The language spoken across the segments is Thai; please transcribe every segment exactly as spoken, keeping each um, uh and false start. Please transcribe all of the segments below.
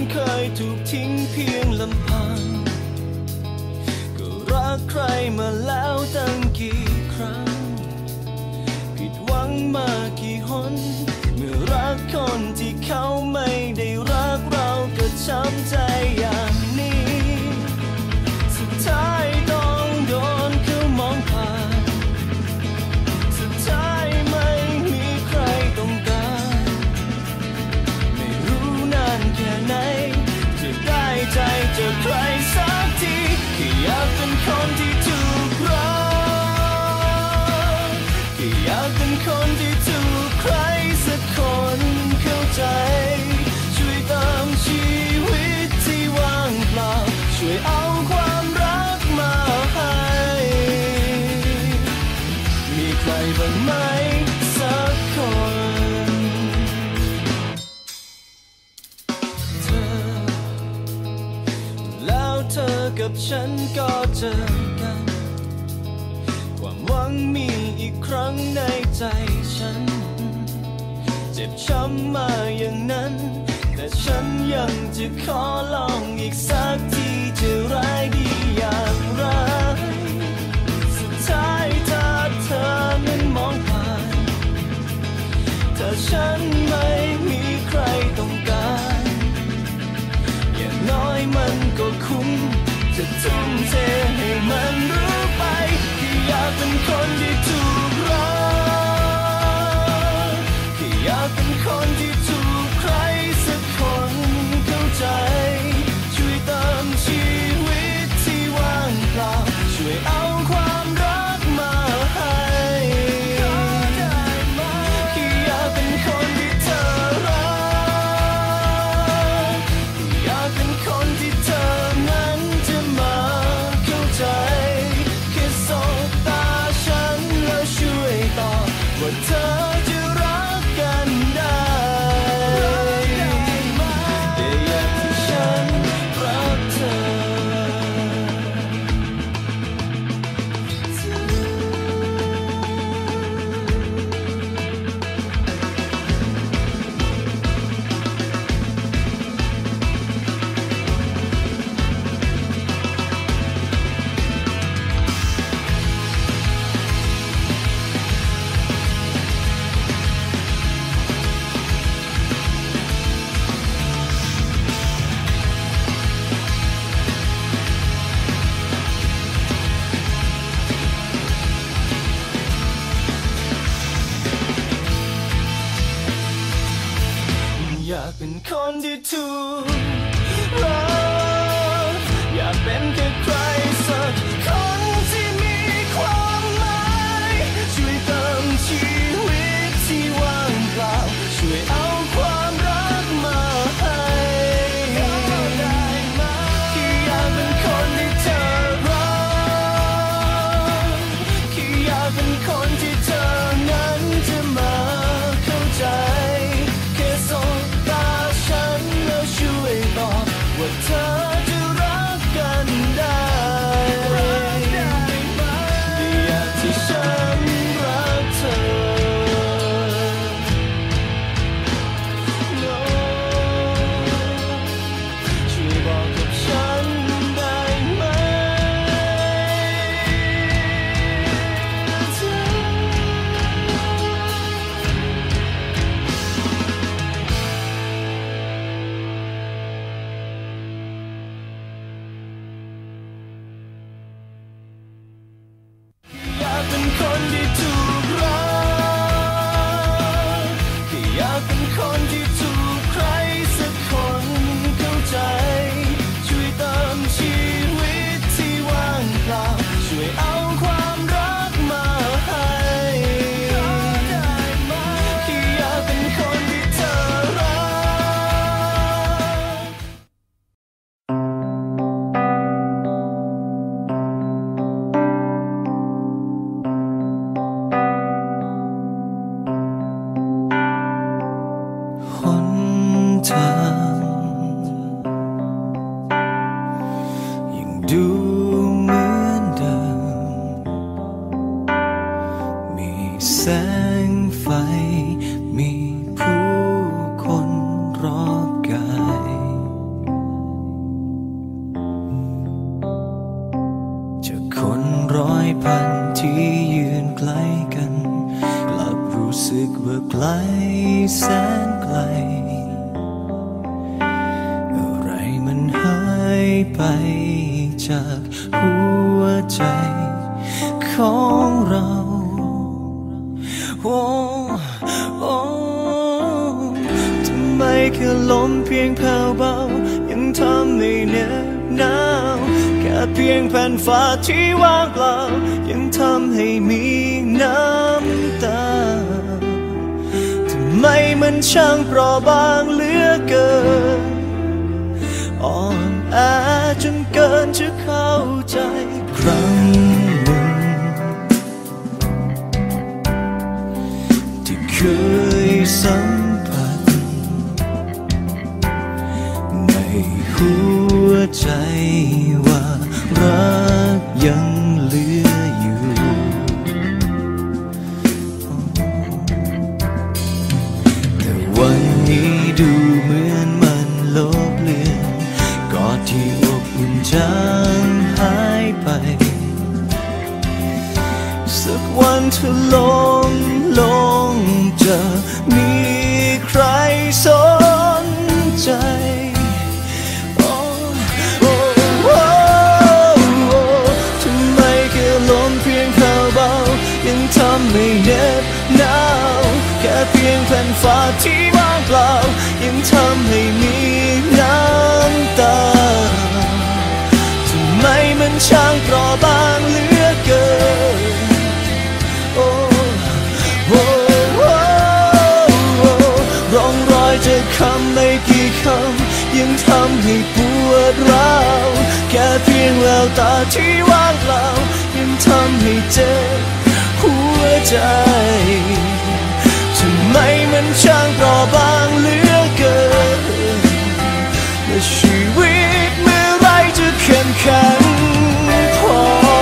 เคยถูกทิ้งเพียงลำพังก็รักใครมาแล้วตั้งกี่ครั้งผิดหวังมากี่หนเมื่อรักคนที่เขาไม่ได้รักเราก็ช้ำใจอย่างนี้สุดท้ายต้องโดนเขามองผ่านสุดท้ายไม่มีใครต้องการไม่รู้นานแค่ไหนจะได้ใจจากใครสักทีแค่อยากเป็นคนที่ถูกรักแค่อยากเป็นคนที่ถูกใครสักคนเข้าใจช่วยเติมชีวิตที่ว่างเปล่าช่วยเอาความรักมาให้มีใครบ้างไหมสักคนเธอแล้วเธอกับฉันก็เจอกันความหวังมีอีกครั้งในใจฉันเจ็บช้ำมาอย่างนั้นแต่ฉันยังจะขอลองอีกสักทีจะร้ายดีอย่างไรสุดท้ายถ้าเธอนั้นมองผ่านถ้าฉันไม่มีใครต้องการอย่างน้อยมันก็คุ้มจะทุ่มเทให้มันรู้ไปที่อยากเป็นคนที่ถูกรักที่อยากเป็นคนที่ถูกใครสักคนเข้าใจช่วยเติมชีวิตที่ว่างเปล่าช่วยเอาความรักมาให้ที่อยากเป็นคนที่เธอรักที่อยากเป็นคนที่เธอนั้นจะมาเข้าใจแค่สบตาฉันแล้วช่วยตอบว่าเธอจะรักกันได้แต่อย่างที่ฉันรักเธออยากเป็นคนที่ถูกรักอยากเป็นแค่ใครสักคนที่มีความหมายช่วยเติมชีวิตที่ว่างเปล่าช่วยเอาความรักมาให้ที่อยากเป็นคนที่เธอรักที่อยากเป็นคนที่เธอนั้นจะมาเข้าใจแค่สบตาฉันแล้วช่วยบไปจากหัวใจของเราโอ้โอ้ทำไมแค่ลมเพียงแผ่วเบายังทำให้เหน็บหนาวแค่เพียงแผ่นฟ้าที่ว่างเปล่ายังทำให้มีน้ำตาทำไมมันช่างเปราะบางเหลือเกินอ่อนแอจนเกินจะเข้าใจครั้งหนึ่งที่เคยสัมผัสในหัวใจว่ารักยังเหลืออยู่แต่วันนี้ดูเหมือนมันลบเลือนกอดที่อบอุ่นจางหายไปสักวันเธอลงลงจะมีใครสนใจโอ้โอ้โอ้โอ้ทำไมแค่ลมเพียงแผ่วเบายังทำให้เหน็บหนาวแค่เพียงแผ่นฟ้าที่ว่างเปล่ายังทำให้มีน้ำตาทำไมมันช่างเปราะบางเหลือเกินโอ้โอ้โอ้โอ้ร่องรอยจากคำไม่กี่คำยังทำให้ปวดร้าวแค่เพียงแววตาที่ว่างเปล่ายังทำให้เจ็บหัวใจทำไมมันช่างเปราะบางเหลือเกินและชีวิตเมื่อไรจะเข้มแข็งพอ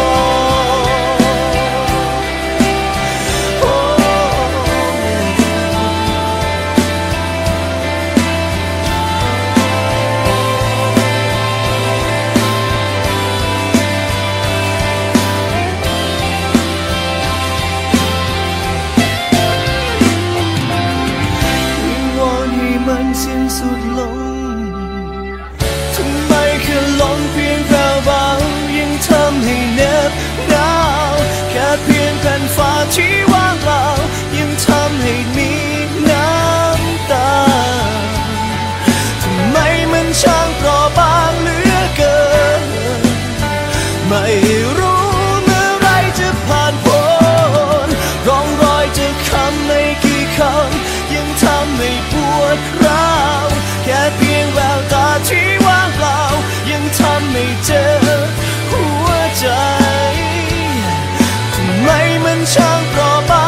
มันสิ้นสุดลงทำไมแค่ลมเพียงแผ่วเบายังทำให้เหน็บหนาวแค่เพียงแผ่นฟ้าที่ว่างเปล่ายังทำให้มีน้ำตาทำไมมันช่างเปราะบางเหลือเกินไม่รู้เมื่อไรจะผ่านพ้นร่องรอยจากคำไม่กี่คำยังทำให้ปวดร้าวแค่เพียงแววตาที่ว่างเปล่ายังทำให้เจ็บหัวใจทำไมมันช่างเปราะบ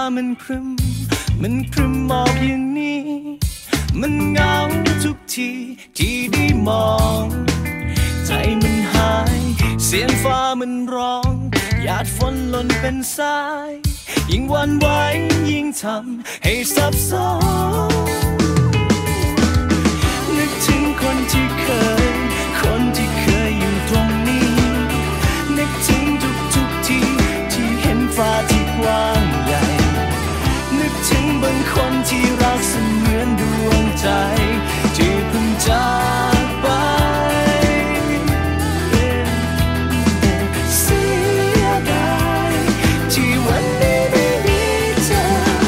มันครึ้มมันครึ้มหมอกอย่างนี้มันเหงาทุกทีที่ได้มองใจมันหายเสียงฟ้ามันร้องหยาดฝนหล่นเป็นสายยิ่งหวั่นไหวยิ่งทำให้สับสนนึกถึงคนที่เคยคนที่เคยอยู่ตรงนี้นึกถึงทุกทุกทีที่เห็นฟ้าที่กว้างใหญ่นึกถึงบางคนที่รักเสมือนดวงใจที่เพิ่งจากไปเสียดายที่วันนี้ไม่มีเธอ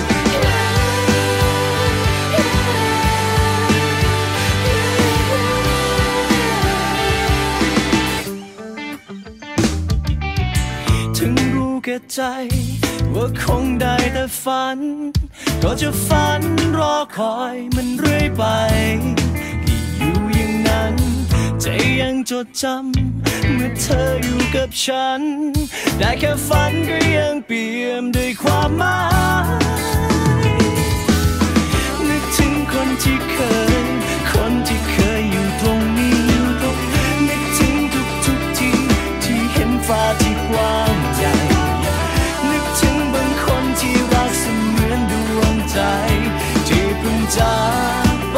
ถึงรู้แก่ใจว่าคงได้แต่ฝันก็จะฝันรอคอยมันเรื่อยไปที่อยู่อย่างนั้นใจยังจดจำเมื่อเธออยู่กับฉันได้แค่ฝันก็ยังเปี่ยมด้วยความหมายนึกถึงคนที่เคยคนที่เคยอยู่ตรงนี้นึกถึงทุกทุกทีที่เห็นฟ้าที่กว้างใหญ่นึกถึงบางคนที่รักเสมือนดวงใจที่เพิ่งจากไป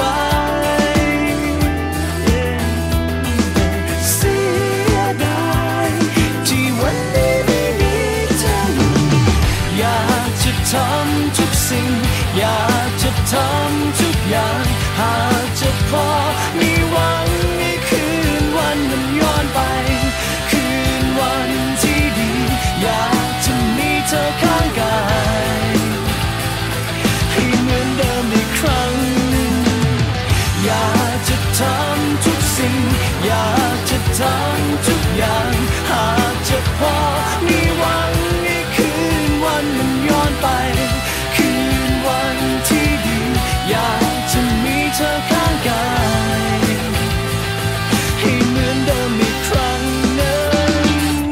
เสียดายที่วันนี้ไม่มีเธออยากจะทำทุกสิ่งอยากจะทำทุกอย่างหากจะพอมีหวังให้คืนวันมันย้อนไปคืนวันที่ดีอยากจะมีเธอข้างกายให้เหมือนเดิมอีกครั้งอยากจะทำทุกสิ่งอยากจะทำทุกอย่างหากจะพอมีหวังให้คืนวันมันย้อนไปคืนวันที่ดีอยากจะมีเธอข้างกายให้เหมือนเดิมอีกครั้งนึง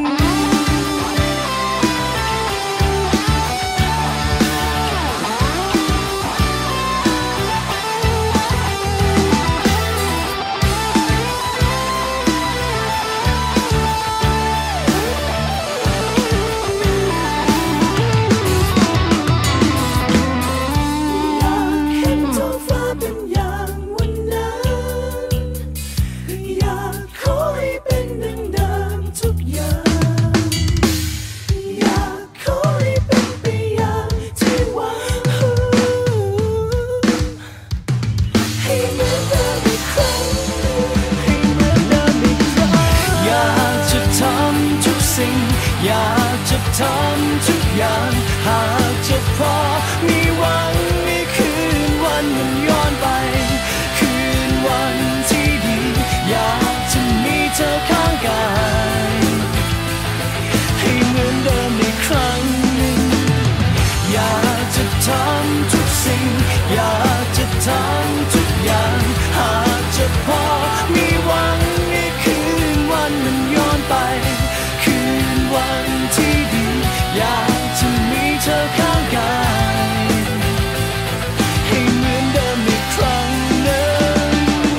อยากจะทำทุกอย่างหากจะพอมีหวังให้คืนวันมันย้อนไปคืนวันที่ดีอยากจะมีเธอข้างกายให้เหมือนเดิมอีกครั้งหนึ่งอยากจะทำทุกสิ่งอยากจะทำทุกอย่างหากจะพอมีหวังให้คืนวันมันย้อนไปคืนวันที่ดีอยากจะมีเธอข้างกายให้เหมือนเดิมอีกครั้งหนึ่ง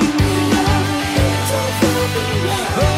โอ้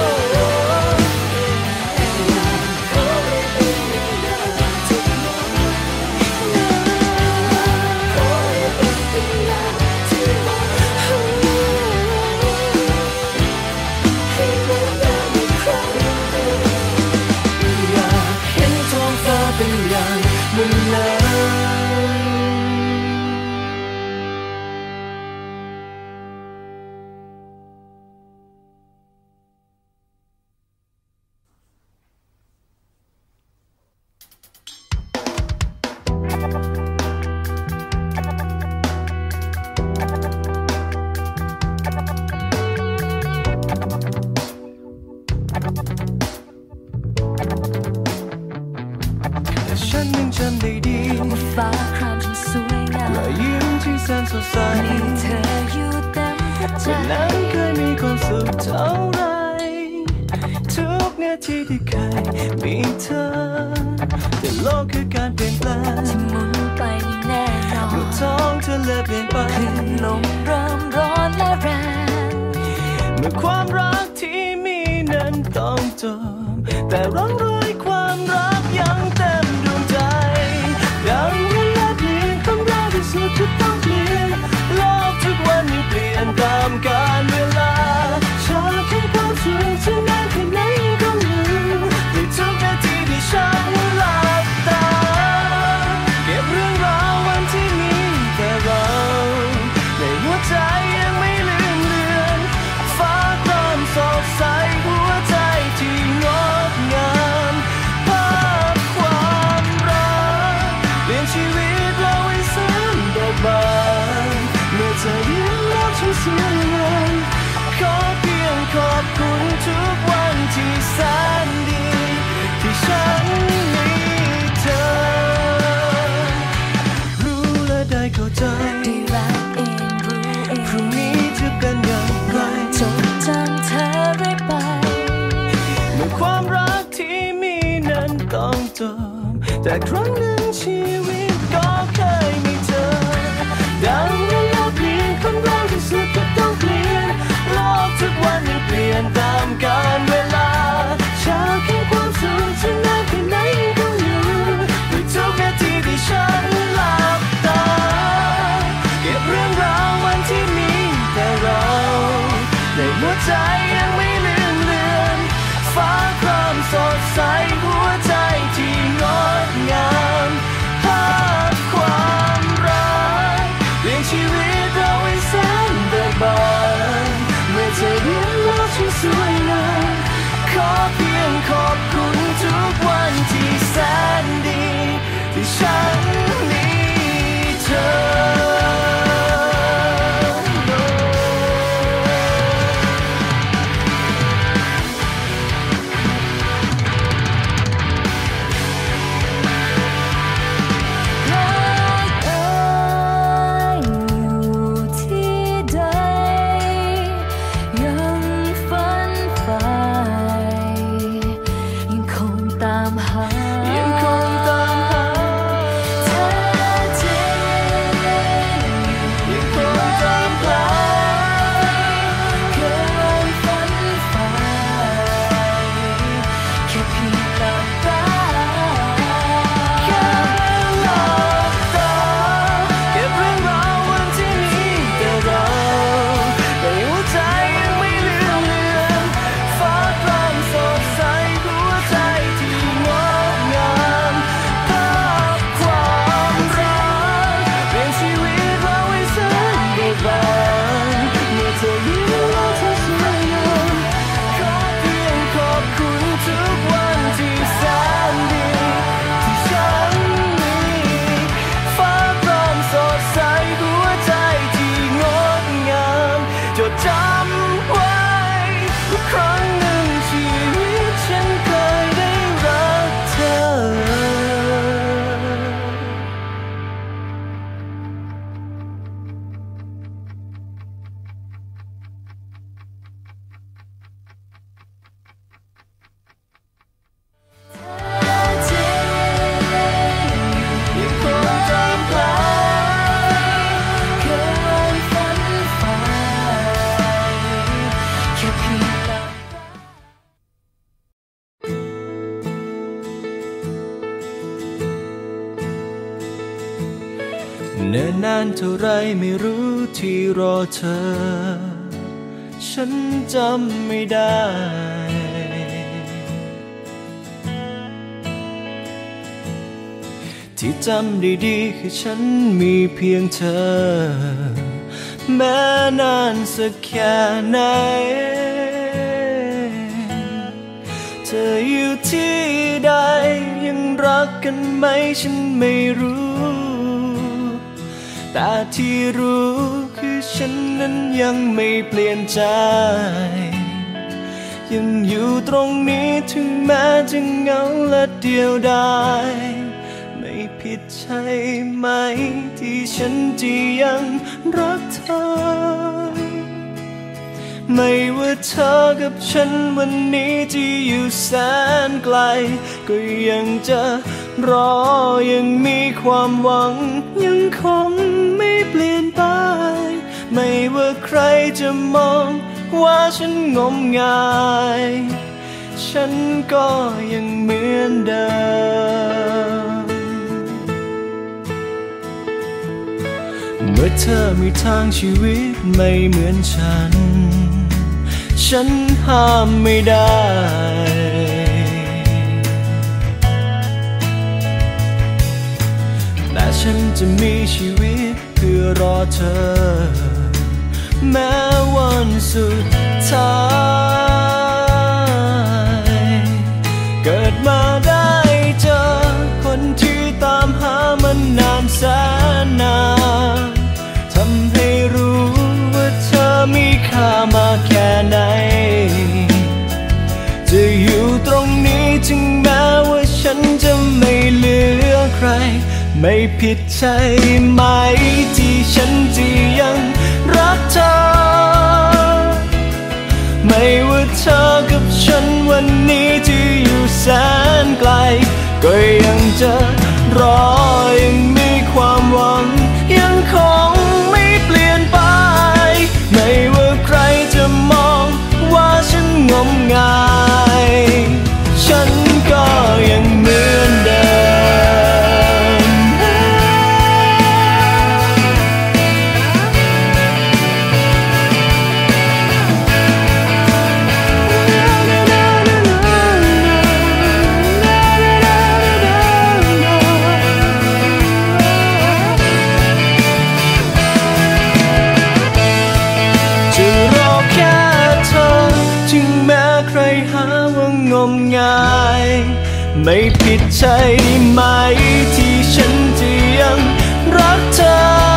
ฉันยังจำได้ดีว่าฟ้าครามฉันสวยงามรอยยิ้มที่แสนสดใสมีเธออยู่เต็มหัวใจวันนั้นเคยมีความสุขเท่าไรทุกนาทีที่เคยมีเธอแต่โลกคือการเปลี่ยนแปลงที่หมุนไปอย่างแน่นอนเมื่อท้องทะเลเปลี่ยนไปคลื่นลมเริ่มร้อนและแรงเมื่อความรักที่มีนั้นต้องจบแต่ร่องรอยความรักยังเต็มดวงใจดังเวลาเปลี่ยนของเราที่สุดก็ต้องเปลี่ยนโลกทุกวันนี้เปลี่ยนตามกาลเวลาฉากแห่งความสุขฉันนานแค่ไหนก็ลืมในทุกนาทีที่ฉันหลับตาเก็บเรื่องราววันที่มีแต่เราในหัวใจยังไม่ลืมเลือนฟ้าความสดใสหัวใจที่งดงามภาพความรักเปลี่ยนชีวิตเราให้แสนเบิกบานเมื่อเธอยิ้มแล้วฉันสวยงามขอเพียงขอบคุณทุกวันที่แสนดีที่ฉันมีเธอรู้และได้เข้าใจได้รักเองรู้เองพรุ่งนี้จะเป็นอย่างไรจดจำเธอเรื่อยไปเมื่อความรักที่มีนั้นต้องจบแต่ครั้งหนึ่งชีวิตก็เคยมีเธอดังเวลาเปลี่ยนของเราที่สุดก็ต้องเปลี่ยนโลกทุกวันยังเปลี่ยนตามกาลเวลาฉากแห่งความสุขฉันนานแค่ไหนก็ลืมด้วยทุกนาทีที่ฉันหลับตาเก็บเรื่องราววันที่มีแต่เราในหัวใจยังไม่ลืมเลือนฟ้าความสดใสหัวใจที่งดงามภาพความรักเปลี่ยนชีวิตเราให้แสนเบิกบานเมื่อเธอยิ้มแล้วฉันสวยงามขอเพียงขอบคุณทุกวันที่แสนดีที่ฉันมีเธอเนิ่นนานเท่าไรไม่รู้ที่รอเธอฉันจำไม่ได้ที่จำได้ดีคือฉันมีเพียงเธอแม้นานสักแค่ไหนเธออยู่ที่ใดยังรักกันไหมฉันไม่รู้แต่ที่รู้คือฉันนั้นยังไม่เปลี่ยนใจยังอยู่ตรงนี้ถึงแม้จะเหงาและเดียวดายไม่ผิดใช่ไหมที่ฉันจะยังรักเธอไม่ว่าเธอกับฉันวันนี้ที่อยู่แสนไกลก็ยังจะรอยังมีความหวังยังคงไม่เปลี่ยนไปไม่ว่าใครจะมองว่าฉันงมงายฉันก็ยังเหมือนเดิมเมื่อเธอมีทางชีวิตไม่เหมือนฉันฉันห้ามไม่ได้แต่ฉันจะมีชีวิตเพื่อรอเธอแม้วันสุดท้ายเกิดมาได้เจอคนที่ตามหามันนานแสนนานทำให้รู้ว่าเธอมีค่ามากแค่ไหนจะอยู่ตรงนี้ถึงแม้ว่าฉันจะไม่เหลือใครไม่ผิดใช่ไหมที่ฉันจะยังรักเธอไม่ว่าเธอกับฉันวันนี้ที่อยู่แสนไกลก็ยังจะรอยังมีความหวังยังคงไม่เปลี่ยนไปไม่ว่าใครจะมองว่าฉันงมงายฉันก็ยังเหมือนเดิมจะรอแค่เธอถึงแม้ใครหาว่างมงายไม่ผิดใช่ไหมที่ฉันจะยังรักเธอ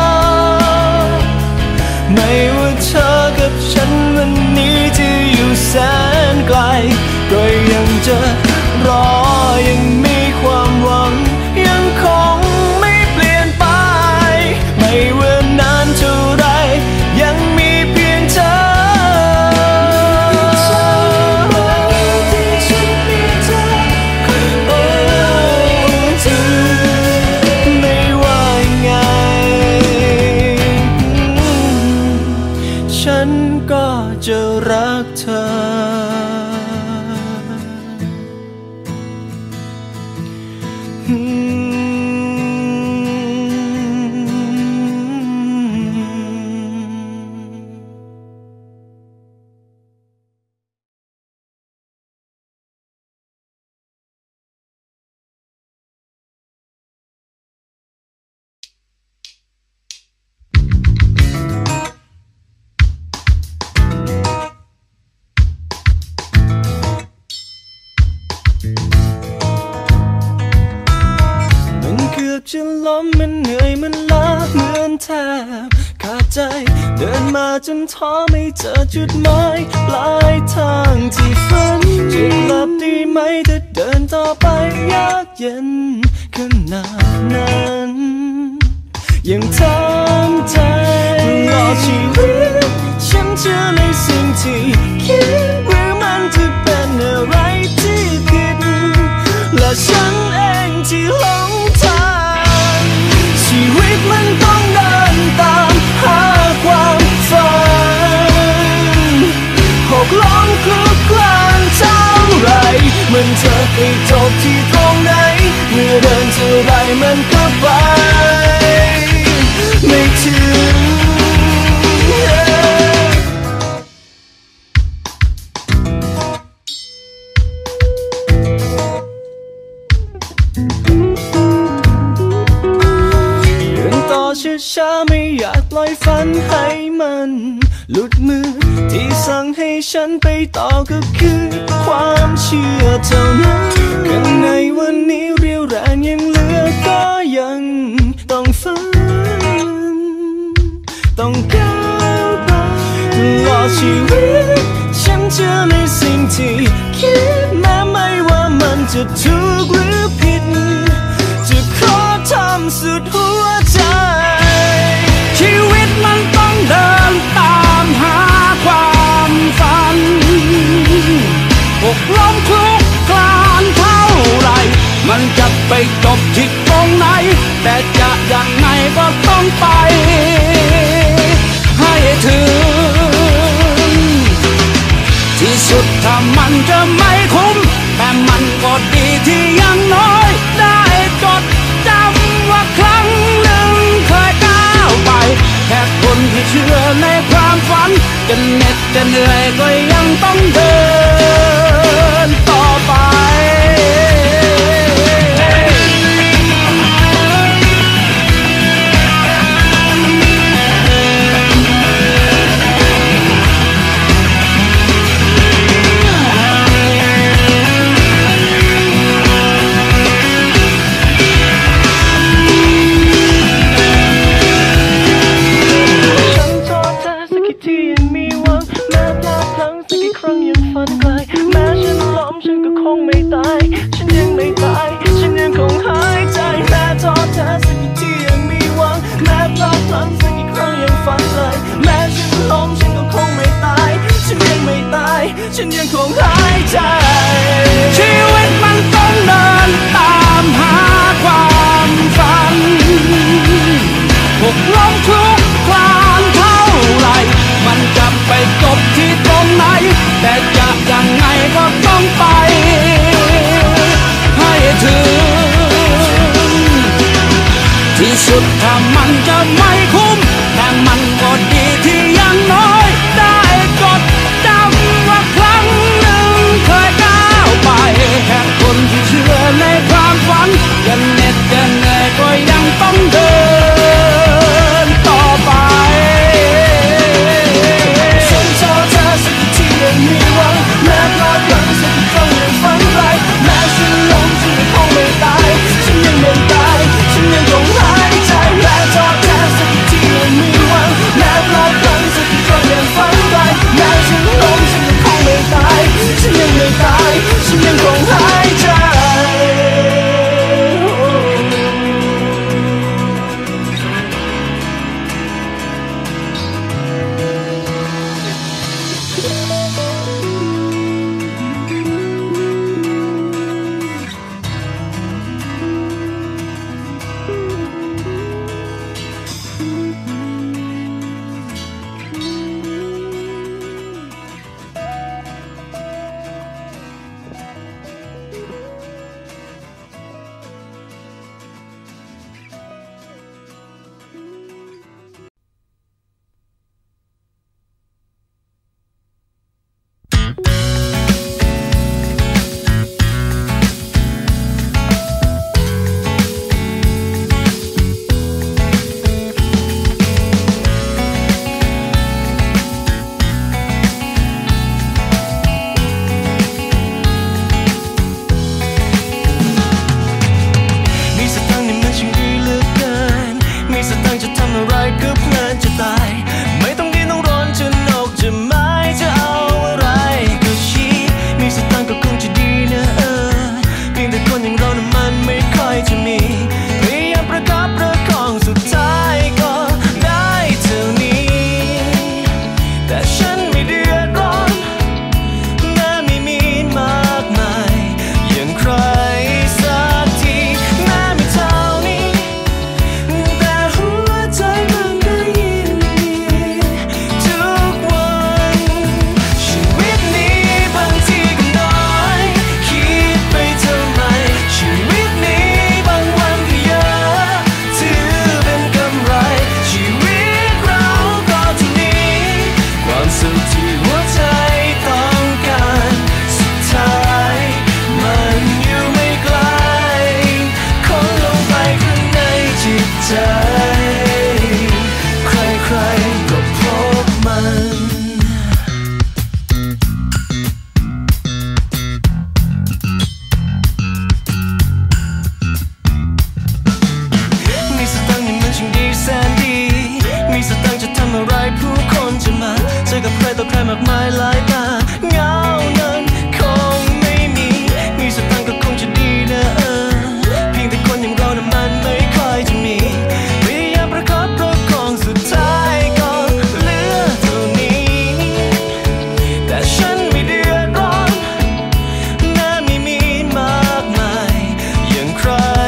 ไม่ว่าเธอกับฉันวันนี้จะอยู่แสนไกลก็ยังจะรอยังมีความหวังยังคงไม่เปลี่ยนไปไม่ว่านานเท่าไรยังมีเพียงเธอฉันก็จะรักเธอจะล้มมันเหนื่อยมันล้าเหมือนแทบขาดใจเดินมาจนท้อไม่เจอจุดหมายปลายทางที่ฝันจะกลับได้ไหมถ้าเดินต่อไปยากเย็นขนาดนั้นยังทำใจตลอดชีวิตฉันเชื่อในสิ่งที่คิดหรือมันจะเป็นอะไรที่ผิดและฉันเองที่หลงทางชีวิตมันต้องเดินตามหาความฝันหกล้มคลุกคลานเท่าไรมันจะไปจบที่ตรงไหนเมื่อเดินเท่าไรมันก็ไปไม่ถึงช้าๆไม่อยากปล่อยฝันให้มันหลุดมือที่สั่งให้ฉันไปต่อก็คือความเชื่อเท่านั้นข้างในวันนี้เรียวแรงยังเหลือก็ยังต้องฝันต้องก้าวไปตลอดชีวิตฉันเชื่อในสิ่งที่คิดแม้ไม่ว่ามันจะถูกหรือผิดจะขอทำสุดหัวใจชีวิตมันต้องเดินตามหาความฝันหกล้มคลุกคลานเท่าไรมันจะไปจบที่ตรงไหนแต่จะอย่างไงก็ต้องไปให้ถึงที่สุดถ้ามันจะไม่คุ้มแต่มันก็ดีที่ยังน้อยได้จดจำว่าครั้งหนึ่งเคยก้าวไปแค่คนที่เชื่อในความฝันจะเหน็ดจะเหนื่อยก็ยังต้องเดินต่อไปฉันยังคงหายใจชีวิตมันต้องเดินตามหาความฝันหกล้มทุกครานเท่าไรมันจะไปจบที่ตรงไหนแต่จะยังไงก็ต้องไปให้ถึงที่สุดถ้ามันจะไม่คุ้มแต่มันก็ดีที่ยังน้อยได้จดจำว่าครั้งหนึ่งเคยก้าวไปแค่คนที่เชื่อในความฝันจะเหน็ดจะเหนื่อยก็ยังต้องเดินต่อไปฉันเจอเธอสักทียังมีหวังแม้พลาดพลั้งสักครั้งยังฝันไกลแม้ฉันล้มฉันคงไม่ตายฉันยังไม่ตายฉันยังคงหายใจแม้เจอเธอสักทียังมีหวังแม้พลาดพลั้งสักครั้งยังฝันไกลแม้ฉันล้มฉันคงไม่ตายฉันยังไม่ตายฉันยังคงหายใจใคร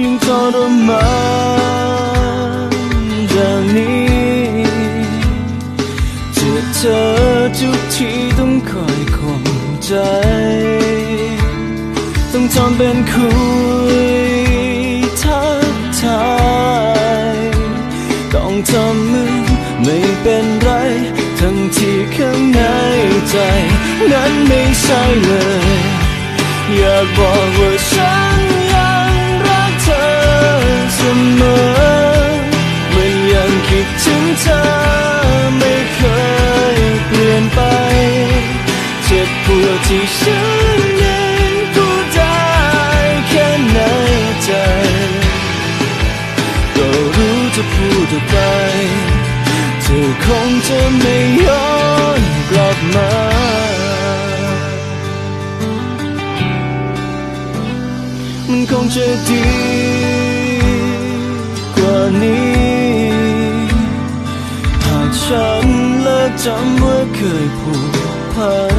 ยิ่งทรมานอย่างนี้เจอเธอทุกทีต้องคอยข่มใจต้องทำเป็นคุยทักทายต้องทำมือไม่เป็นไรทั้งที่ข้างในใจนั้นไม่ใช่เลยอยากบอกว่าฉันยังรักเธอเสมอมันยังคิดถึงเธอไม่เคยเปลี่ยนไปเจ็บปวดที่ฉันยังพูดได้แค่ในใจก็รู้จะพูดออกไปเธอคงจะไม่ย้อนกลับมามันคงจะดีกว่านี้หากฉันเลิกจำว่าเคยผูกพัน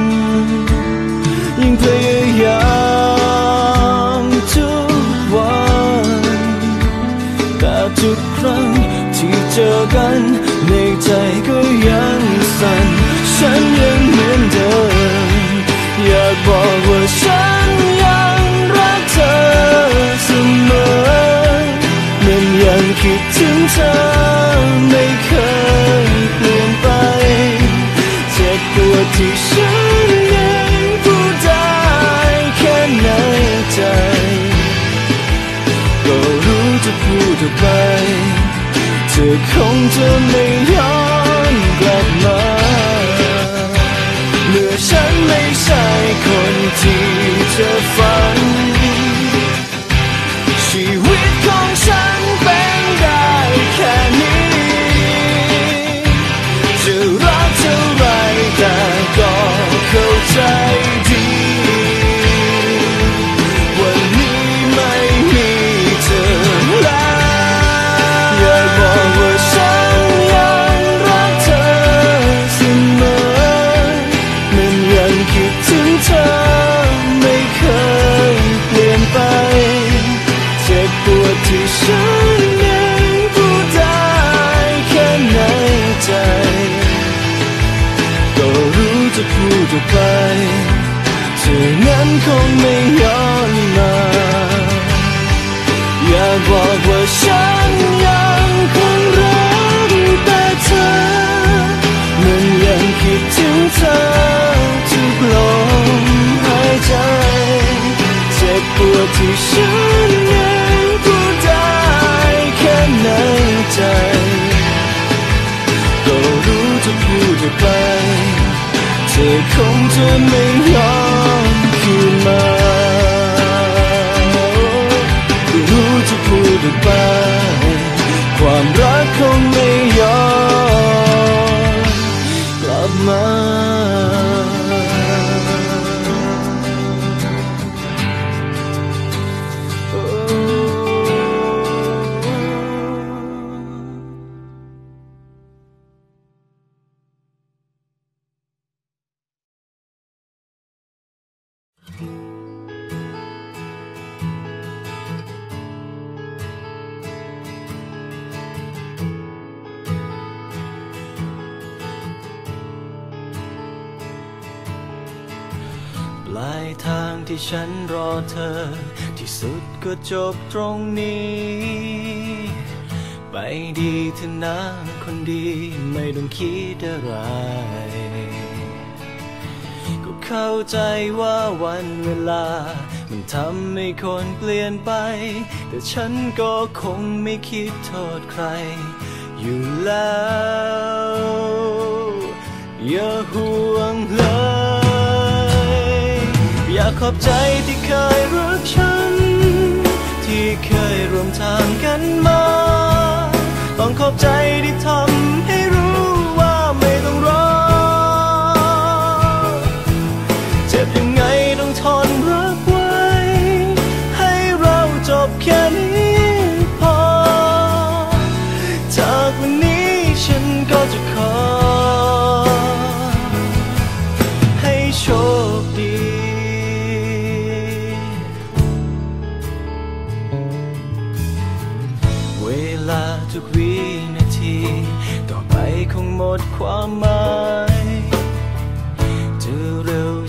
ยิ่งพยายามทุกวันแต่ทุกครั้งที่เจอกันในใจก็ยังสั่นฉันยังเหมือนเดิมอยากบอกว่าฉันยังรักเธอเสมอมันยังคิดถึงเธอไม่เคยเปลี่ยนไปเจ็บปวดที่ฉันยังพูดได้แค่ในใจก็รู้จะพูดออกไปเธอคงจะไม่ย้อนกลับมาเมื่อฉันไม่ใช่คนที่เธอฝันชีวิตของฉันเป็นได้แค่นี้จะรักเท่าไรแต่ก็เข้าใจดีวันนี้ไม่มีเธอแล้วอยากบอกว่าฉันยังรักเธอเสมอมันยังคิดถึงเธอไม่เคยเปลี่ยนไปเจ็บปวดที่ฉันยังพูดได้แค่ในใจก็รู้จะพูดออกไปเธอนั้นคงไม่ย้อนมาอยากบอกว่าฉันยังคงรักแต่เธอมันยังคิดถึงเธอทุกลมหายใจเจ็บปวดที่ฉันยังพูดได้แค่ในใจก็รู้จะพูดออกไปเธอคงจะไม่ย้อนคืนมารู้จะพูดออกไปความรักคงไม่ย้อนกลับมาปลายทางที่ฉันรอเธอที่สุดก็จบตรงนี้ไปดีเถอะนะคนดีไม่ต้องคิดอะไรก็เข้าใจว่าวันเวลามันทำให้คนเปลี่ยนไปแต่ฉันก็คงไม่คิดโทษใครอยู่แล้วอย่าห่วงเลยอยากขอบใจที่เคยรักฉันที่เคยร่วมทางกันมาต้องขอบใจที่ทำให้รู้ว่าไม่ต้องรอเจ็บยังไงต้องทนรักไว้ให้เราจบแค่นี้พอจากวันนี้ฉันก็จะขอให้โชคดี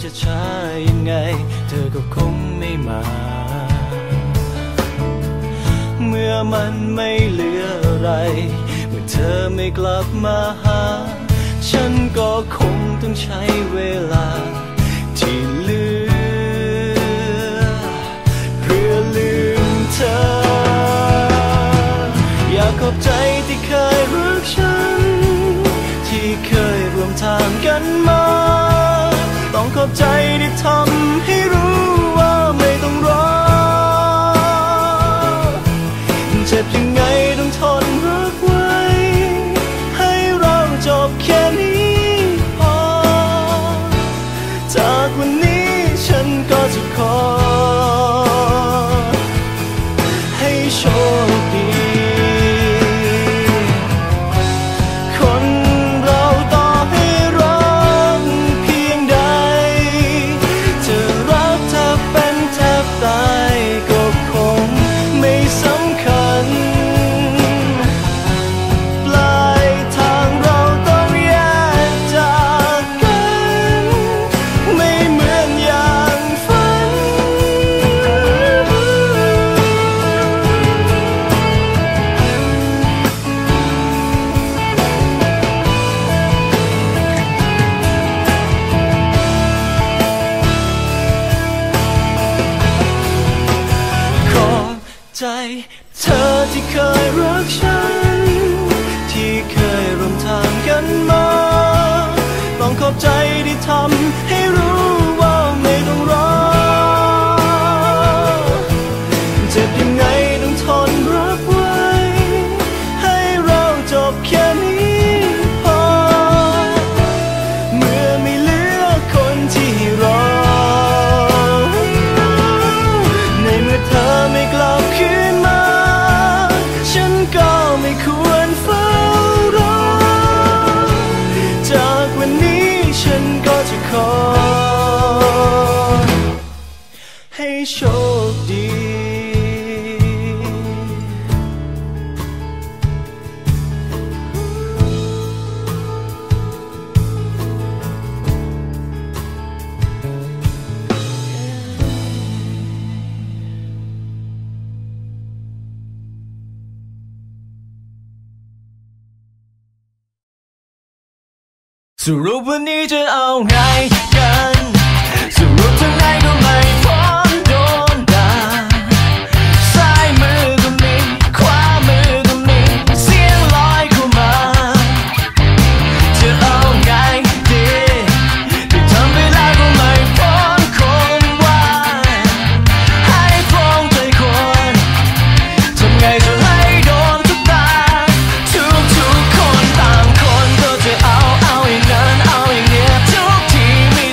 จะช้ายังไงเธอก็คงไม่มาเมื่อมันไม่เหลืออะไรเมื่อเธอไม่กลับมาหาฉันก็คงต้องใช้เวลาที่เหลือเพื่อลืมเธออยากขอบใจที่เคยรักฉันที่เคยร่วมทางกันมาต้องขอบใจที่ทำให้รู้ว่าไม่ต้องรอเจ็บยังไงต้องทนรักไว้ให้เราจบแค่นี้พอจากวันนี้ฉันก็จะขอให้โชคดีคนเราต่อให้รักเพียงใดจะรักเธอเป็นแทบตายก็คงไม่สำคัญปลายทางเราต้องแยกจากกันไม่เหมือนอย่างฝันขอบใจเธอที่เคยรักฉันที่เคยร่วมทางกันมาต้องขอบใจที่ทำให้รู้ว่าไม่ต้องรอเจ็บยังไงต้องทนรักไว้ให้เราจบแค่นี้พอเมื่อไม่เหลือคนที่รอในเมื่อเธอไม่กลับคืนมาฉันก็ไม่ควรเฝ้ารอจากวันนี้ฉันก็จะขอให้โชคดีสรุปวันนี้จะเอาไงกันสรุปทางไหนก็ไม่พ้นโดนด่าซ้ายมือก็มีขวามือก็มีเสียงลอยเข้ามาจะเอาไงดีที่ทำไปแล้วก็ไม่พ้นคงว่าให้ตรงใจคนทำไงจะให้โดนทุกตาทุกทุกคนต่างคนก็จะเอาเอาอย่างนั้นเอาอย่างเนี้ยทุกทีมี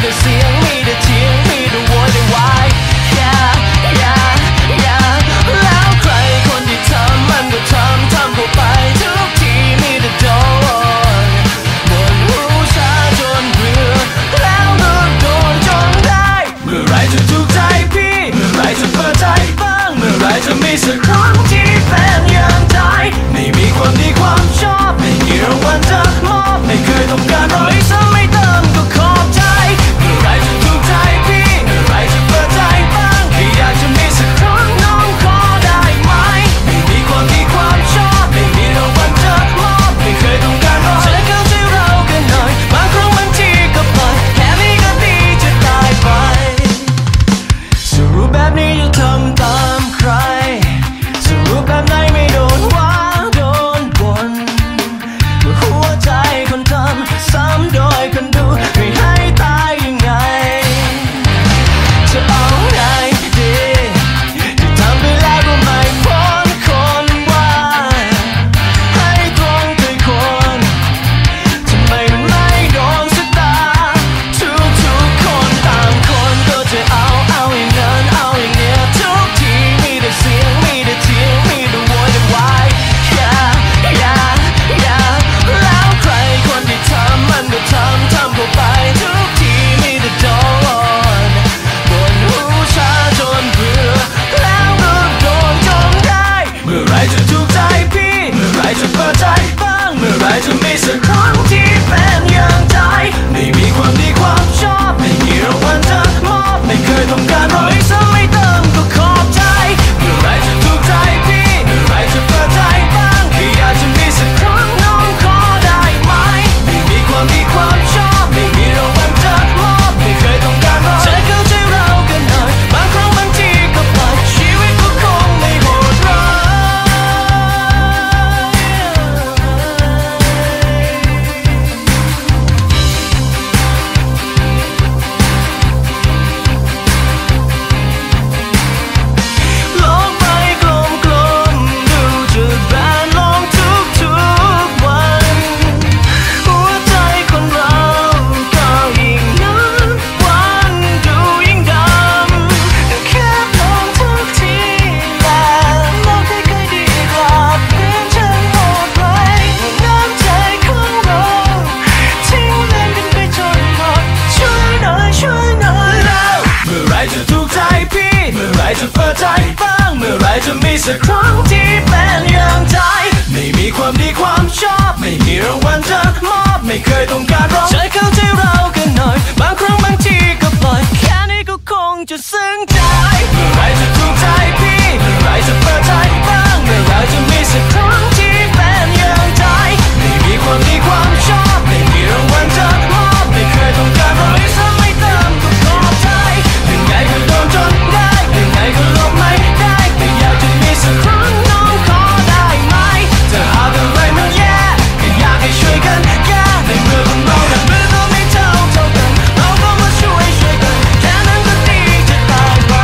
จะเปิดใจบ้างเมื่อไรจะมีสักครั้งที่เป็นอย่างใจไม่มีความดีความชอบไม่มีรางวัลจะมอบไม่เคยต้องการร้องใจเข้าใจเรากันหน่อยบางครั้งบางทีก็ปล่อยแค่นี้ก็คงจะซึ้งใจเมื่อไรจะถูกใจพี่เมื่อไรจะเปิดใจบ้างเมื่อไรจะมีสักครั้งที่เป็นอย่างใจไม่มีความดีความชอบไม่มีรางวัลจะมอบไม่เคยต้องการร้องไม่ซ้ำไม่เติมก็พอใจยังไงก็โดนจนได้ยังไงก็ลบไม่ได้แต่อยากจะมีสักครั้งน้องขอได้ไหมถ้าหากอะไรมันแย่ก็อยากให้ช่วยกันแก้ในเมื่อของเราแต่เมื่อเราไม่เท่าเท่ากันเราก็มาช่วยช่วยกันแค่นั้นก็ดีจะตายไป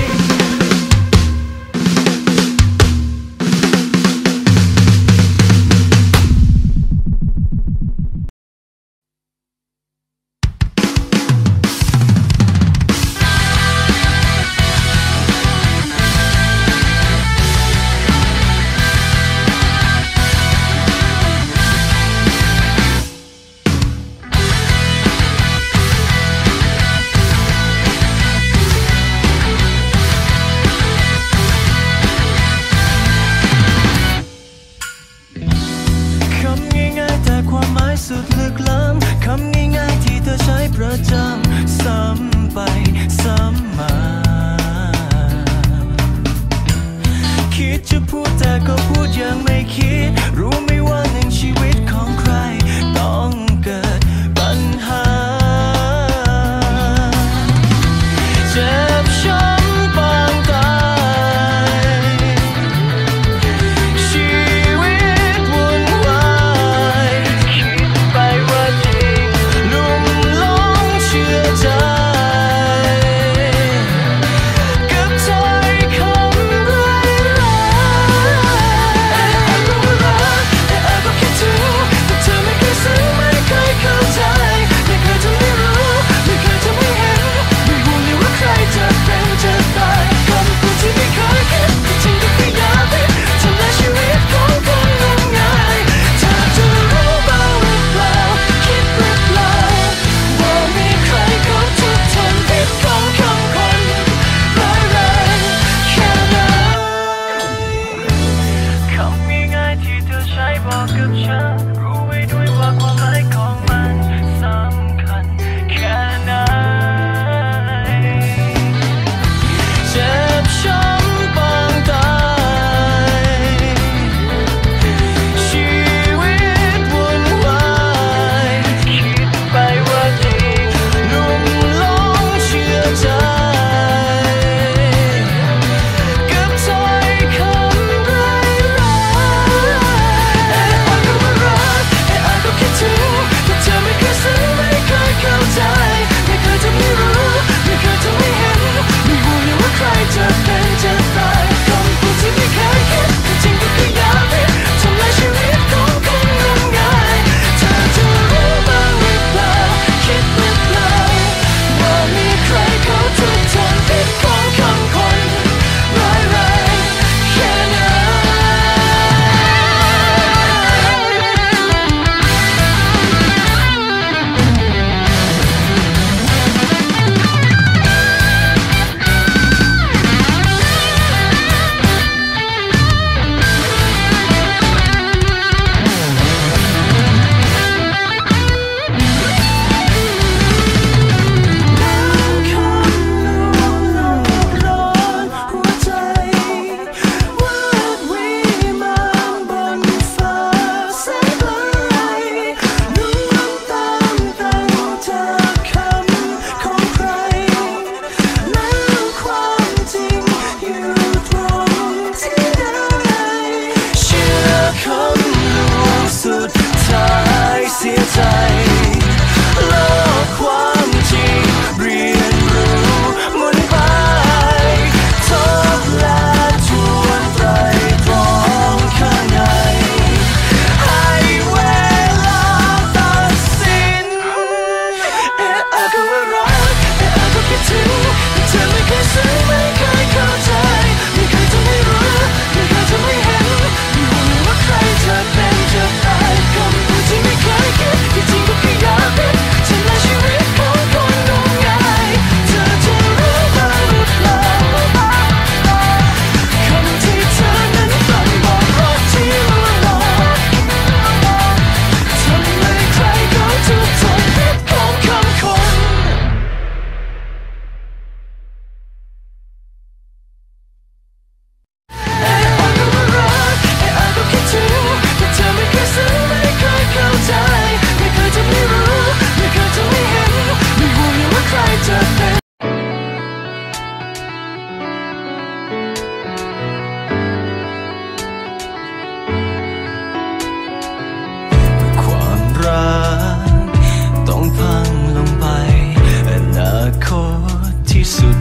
สุดลึกล้ำคำง่ายๆที่เธอใช้ประจำซ้ำไปซ้ำมาคิดจะพูดแต่ก็พูดยังไม่คิดรู้ไหมว่าหนึ่งชีวิตของใครต้องเกิดปัญหาเจ็บช้ำปางตายชีวิตวุ่นวายไปว่าจริงลุ่มหลงเชื่อใจกับถ้อยคำร้ายร้ายแอบก็รักแอบก็คิดถึงแต่เธอไม่เคยซึ้งไม่เคยเข้าใจไม่เคยจะไม่รู้ไม่เคยจะไม่เห็นไม่รู้เลยว่าใครจะเป็นจะตายคำพูดที่ไม่เคยคิดแต่จริงก็แค่อยากผิดทำลายชีวิตของคนง่ายๆเธอจะรู้บ้างหรือเปล่าคิดหรือเปล่าว่ามีใครเขาทุกทนผิดของคำคนร้ายแรงแค่ไหนคำง่ายๆที่เธอใช้บอกกับฉันรู้ไว้ด้วยว่าความหมายของมันสำคัญแค่ไหนเจ็บช้ำปางตายชีวิตวุ่นวายคิดไปว่าจริงลุ่มหลงเชื่อใจกับถ้อยคำร้ายร้ายแอบก็รักแอบก็คิดถึงแต่เธอไม่เคยซึ้งไม่เคยเข้าใจไม่เคยจะไม่รู้ไม่เคยจะไม่เห็นไม่รู้เลยว่าใครจะเป็นจะตายคำพูดที่ไม่เคยคิดแต่จริงก็แค่อยากผิดทำลายชีวิตของคนง่ายๆเธอจะรู้บ้างหรือเปล่าคิดหรือเปล่าว่ามีใครเขาทุกทนผิดของคำคนร้ายแรงแค่ไหน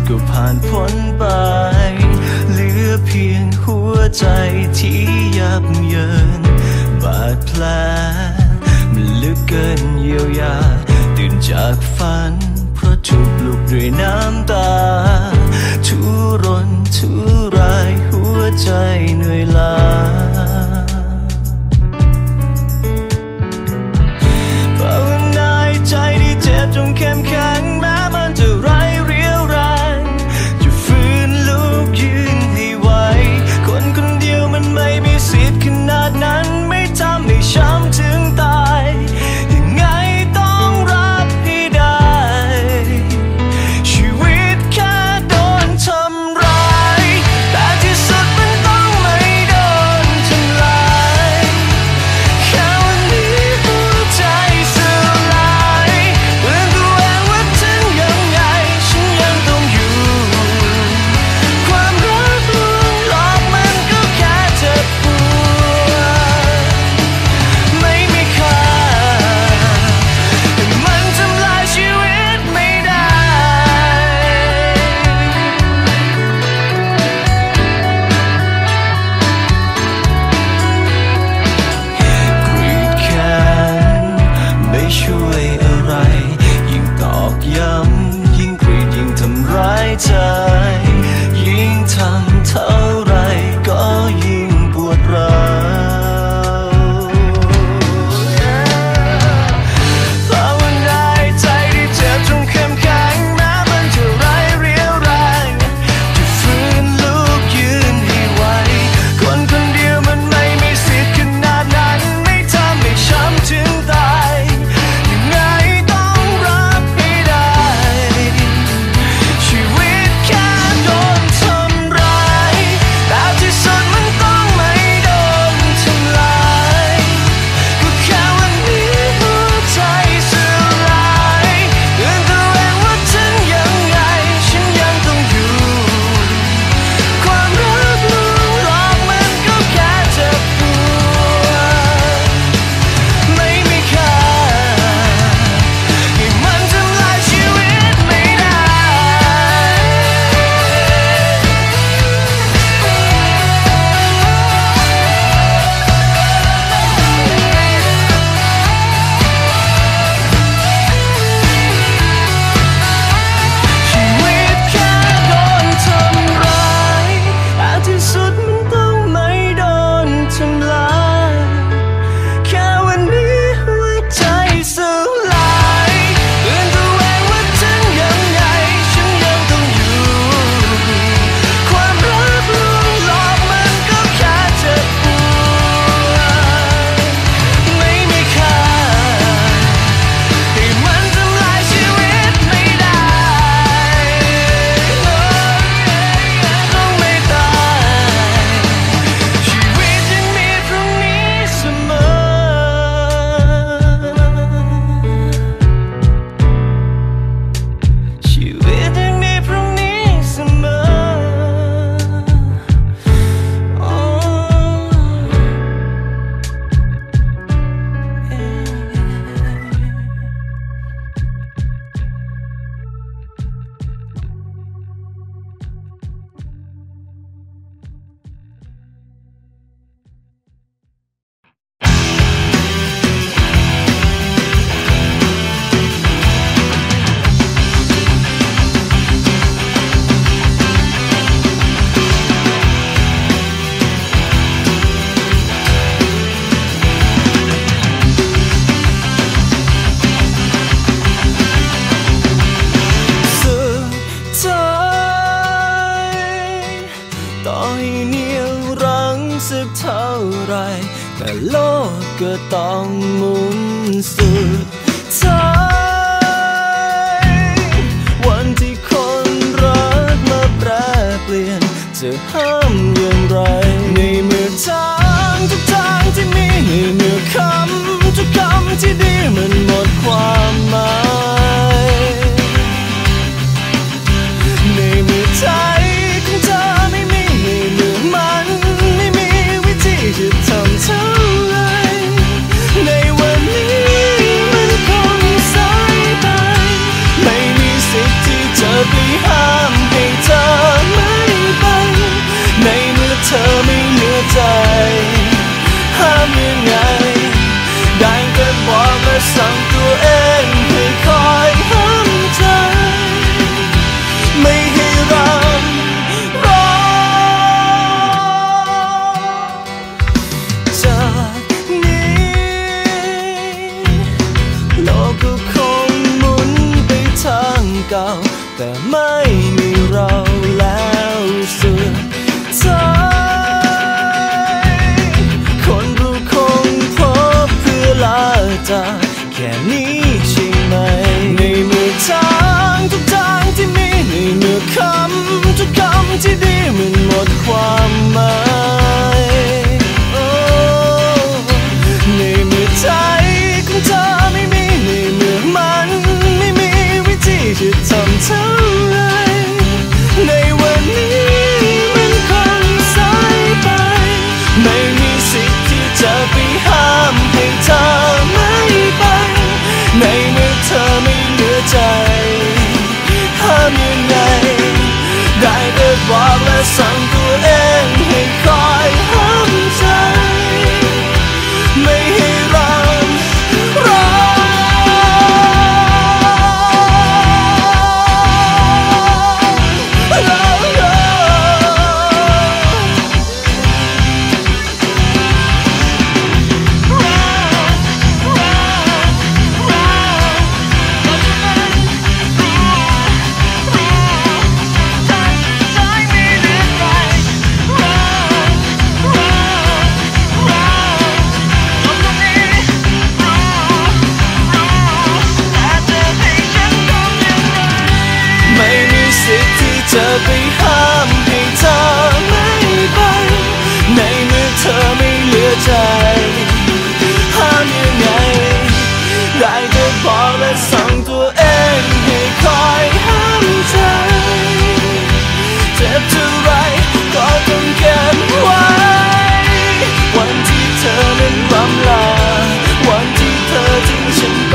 ก็ผ่านพ้นไปเหลือเพียงหัวใจที่ยับเยินบาดแผลมันลึกเกินเยียวยาตื่นจากฝันเพราะถูกลูกด้วยน้ำตาทุรนทุรายหัวใจเหนื่อยล้าภาวนาให้ใจที่เจ็บจงเข้มแข็งแม้มันจะไร้เรี่ยวแรงจะฟื้นลุกยืนให้ไหวคนคนเดียวมันไม่มีสิทธิ์ขนาดนั้นไม่ทำให้ช้ำถึงตายยังไงต้องรับให้ได้ชีวิตแค่โดนทำร้ายแต่ที่สุดมันต้องไม่โดนทำลายแค่วันนี้หัวใจสลายเตือนตัวเองว่าถึงยังไงฉันยังต้องอยู่ความรักลวงหลอกมันก็แค่เจ็บปวดไม่มีค่ามันทำลายชีวิตไม่ได้กรีดแขนไม่ช่วยอะไรยิ่งตอกย้ำยิ่งกรีดยิ่งทำร้ายใจยิ่งทำเท่าไรก็ยิ่งปวดร้าวภาวนาให้ใจที่เจ็บจงเข้มแข็งแม้มันจะไร้เรี่ยวแรงจะฟื้นลุกยืนให้ไหวคนคนเดียวมันไม่มีสิทธิ์ขนาดนั้นไม่ทำให้ช้ำถึงตายยังไงต้องรับให้ได้ชีวิตแค่โดนทำร้ายแต่ที่สุดมันต้องไม่โดนทำลายก็แค่วันนี้หัวใจสลายเตือนตัวเองว่าถึงยังไงฉันยังต้องอยู่ความรักลวงหลอกมันก็แค่เจ็บปวดไม่มีค่าให้มันทำลายชีวิตไม่ได้ชีวิตแค่โดนทำร้ายแต่ที่สุดมันต้องไม่โดนทำลายแค่วันนี้หัวใจสลายเตือนตัวเองว่าถึงยังไงฉันยังต้องอยู่ความรักลวงหลอกมันก็แค่เจ็บปวดไม่มีค่าให้มันทำลายชีวิตไม่ได้ต้องไม่ตายชีวิตยังมีพรุ่งนี้เสมอชีวิตยังมีพรุ่งนี้เสมอโอ้สุดท้ายต่อให้เหนี่ยวรั้งสักเท่าไรแต่โลกก็ต้องหมุนสุดท้ายวันที่คนรักมาแปรเปลี่ยนจะห้ามอย่างไรในเมื่อทางทุกทางที่มีในเมื่อคำทุกคำที่ดีมันหมดความหมายในเมื่อใจของเธอไม่มีในเมื่อมันไม่มีวิธีจะทำเท่าไรในวันนี้มันคงสายไปไม่มีสิทธิ์ที่จะไปห้ามให้สั่งตัวเองให้คอยห้ามใจไม่ให้รำร้องจากนี้โลกก็คงหมุนไปทางเก่าแต่ไม่มีเราแล้วสุดท้ายคนเราคงพบเพื่อลาจากแค่นี้ใช่ไหมในเมื่อทางทุกทางที่มีในเมื่อคำทุกคำที่ดีมันหมดความหมายในเมื่อใจของเธอไม่มีในเมื่อมันไม่มีวิธีจะทำเท่าไรในวันนี้มันคงสายไปไม่มีสิทธิ์ที่จะไปห้ามให้เธอไม่ไปในเมื่อเธอไม่เหลือใจห้ามยังไงได้แต่บอกและสั่งตัวเองให้คอยห้ามใจไม่ให้รำร้องจะไปห้ามให้เธอไม่ไปในเมื่อเธอไม่เหลือใจห้ามยังไงได้แต่บอกและสั่งตัวเองให้คอยห้ามใจเจ็บเท่าไรก็ต้องเก็บไว้วันที่เธอนั้นรำลาวันที่เธอทิ้งฉันไป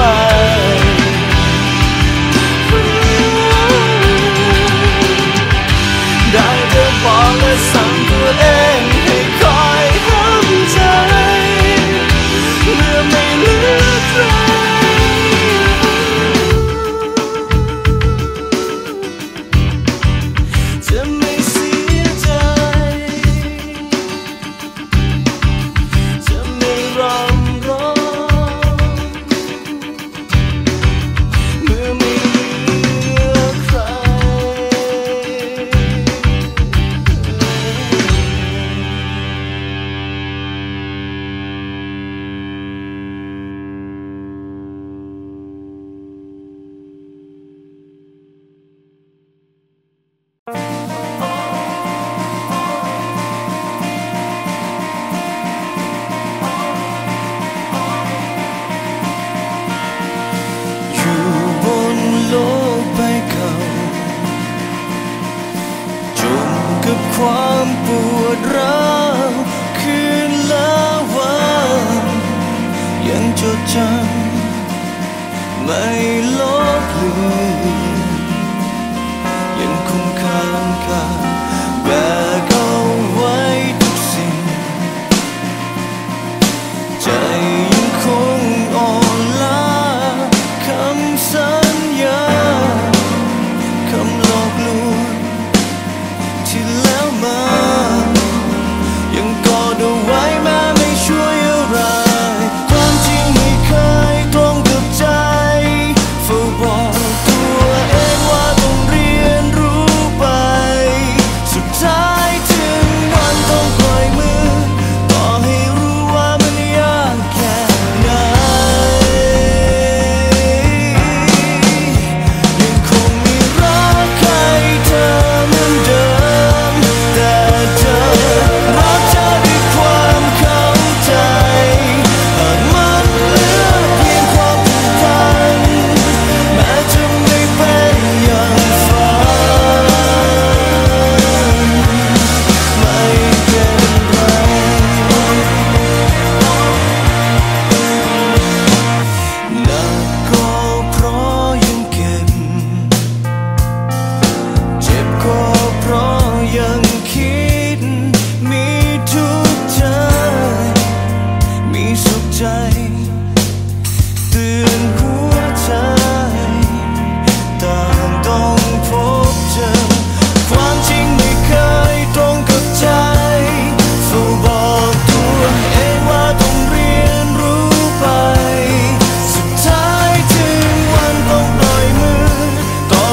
ได้แต่บอกและสั่งตัวเองให้คอยห้ามใจเมื่อไม่เหลือใครจะไม่เสียใจจะไม่รำร้องเมื่อไม่เหลือใครอยู่บนโลกใบเก่าจมกับความปวดร้าวคืนละวันยังจดจำไม่ลบเลือนยังคงค้างคาแบกเอาไว้ทุกสิ่งใจยังคงอ่อนล้าคำสัญญาคำหลอกลวงที่แล้วมายังกอดเอาไว้แม้ไม่ช่วยอะไรความจริงไม่เคยตรงกับใจเฝ้าบอกตัว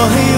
ให้